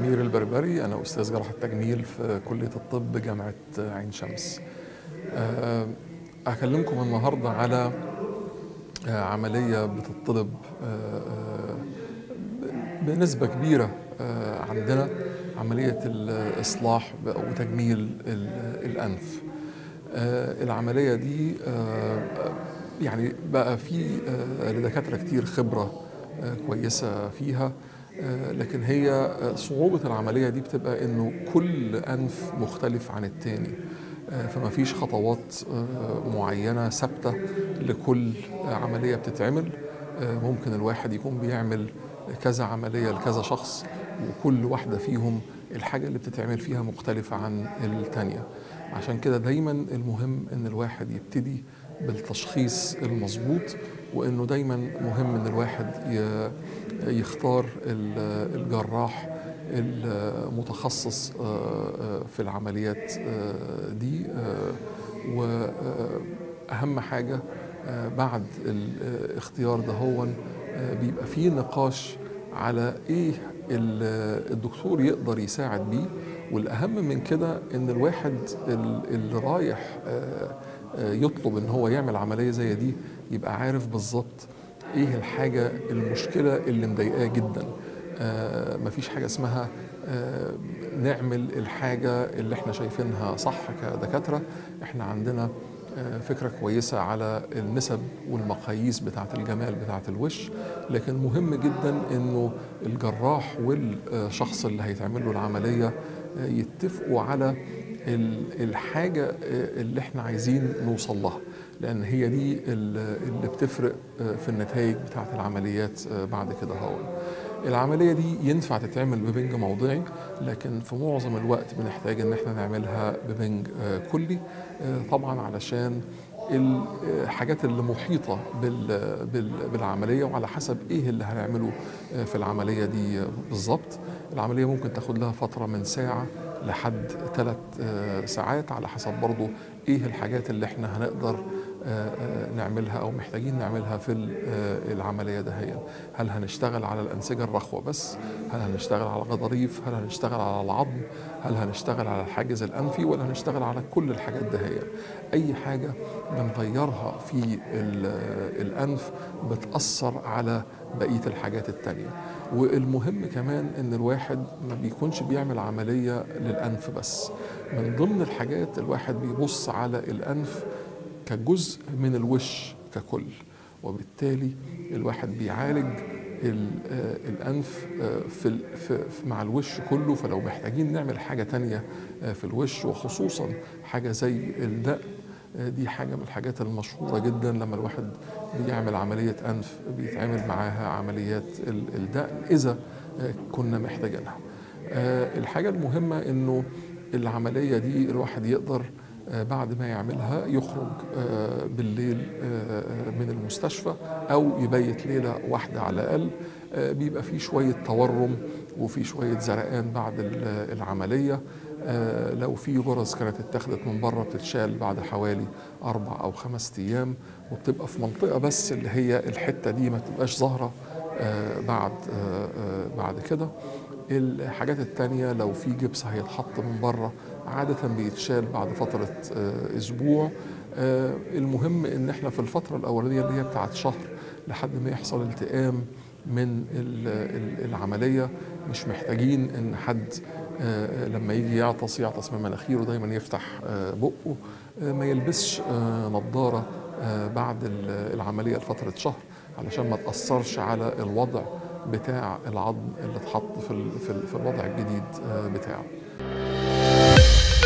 سمير البربري، أنا أستاذ جراحة تجميل في كلية الطب جامعة عين شمس. أكلمكم النهاردة على عملية بتطلب بنسبة كبيرة عندنا، عملية الإصلاح وتجميل الأنف. العملية دي يعني بقى في لدكاترة كتير خبرة كويسة فيها، لكن هي صعوبة العملية دي بتبقى إنه كل أنف مختلف عن التاني، فما فيش خطوات معينة ثابتة لكل عملية بتتعمل. ممكن الواحد يكون بيعمل كذا عملية لكذا شخص، وكل واحدة فيهم الحاجة اللي بتتعمل فيها مختلفة عن التانية. عشان كده دايما المهم إن الواحد يبتدي بالتشخيص المظبوط، وإنه دايما مهم إن الواحد يختار الجراح المتخصص في العمليات دي. وأهم حاجة بعد الاختيار ده هو بيبقى فيه نقاش على إيه الدكتور يقدر يساعد بيه، والأهم من كده إن الواحد اللي رايح يطلب إن هو يعمل عملية زي دي يبقى عارف بالظبط إيه الحاجة المشكلة اللي مضايقاه جدا. مفيش حاجة اسمها نعمل الحاجة اللي احنا شايفينها صح كدكاترة. احنا عندنا فكرة كويسة على النسب والمقاييس بتاعة الجمال بتاعة الوش، لكن مهم جدا انه الجراح والشخص اللي هيتعمل له العملية يتفقوا على الحاجة اللي احنا عايزين نوصل لها، لأن هي دي اللي بتفرق في النتائج بتاعة العمليات بعد كده. العملية دي ينفع تتعمل ببنج موضعي، لكن في معظم الوقت بنحتاج ان احنا نعملها ببنج كلي، طبعا علشان الحاجات اللي محيطة بالعملية، وعلى حسب ايه اللي هنعمله في العملية دي بالظبط. العملية ممكن تاخد لها فترة من ساعة لحد 3 ساعات، على حسب برضو ايه الحاجات اللي احنا هنقدر نعملها او محتاجين نعملها في العملية ده. هل هنشتغل على الأنسجة الرخوة بس؟ هل هنشتغل على الغضاريف؟ هل هنشتغل على العظم؟ هل هنشتغل على الحاجز الأنفي؟ ولا هنشتغل على كل الحاجات ده؟ أي حاجة بنغيرها في الأنف بتأثر على بقية الحاجات التانية. والمهم كمان ان الواحد ما بيكونش بيعمل عملية للأنف بس. من ضمن الحاجات الواحد بيبص على الأنف كجزء من الوش ككل، وبالتالي الواحد بيعالج الأنف مع الوش كله. فلو محتاجين نعمل حاجة تانية في الوش، وخصوصا حاجة زي الدقن، دي حاجة من الحاجات المشهورة جدا. لما الواحد بيعمل عملية أنف بيتعمل معاها عمليات الدقن إذا كنا محتاجينها. الحاجة المهمة إنه العملية دي الواحد يقدر بعد ما يعملها يخرج بالليل من المستشفى، أو يبيت ليلة واحدة على الأقل. بيبقى فيه شوية تورم وفي شوية زرقان بعد العملية. لو في غرز كانت اتخذت من بره بتتشال بعد حوالي 4 أو 5 أيام، وبتبقى في منطقة بس اللي هي الحتة دي، ما تبقاش ظاهرة بعد كده. الحاجات التانية لو في جبس هيتحط من بره عادة بيتشال بعد فترة أسبوع. المهم إن احنا في الفترة الأولانية اللي هي بتاعت شهر لحد ما يحصل التئام من العملية، مش محتاجين إن حد لما يجي يعطس من مناخيره دايما يفتح بقه. ما يلبسش نظارة بعد العملية لفترة شهر، علشان ما تأثرش على الوضع بتاع العظم اللي اتحط في الوضع الجديد بتاعه.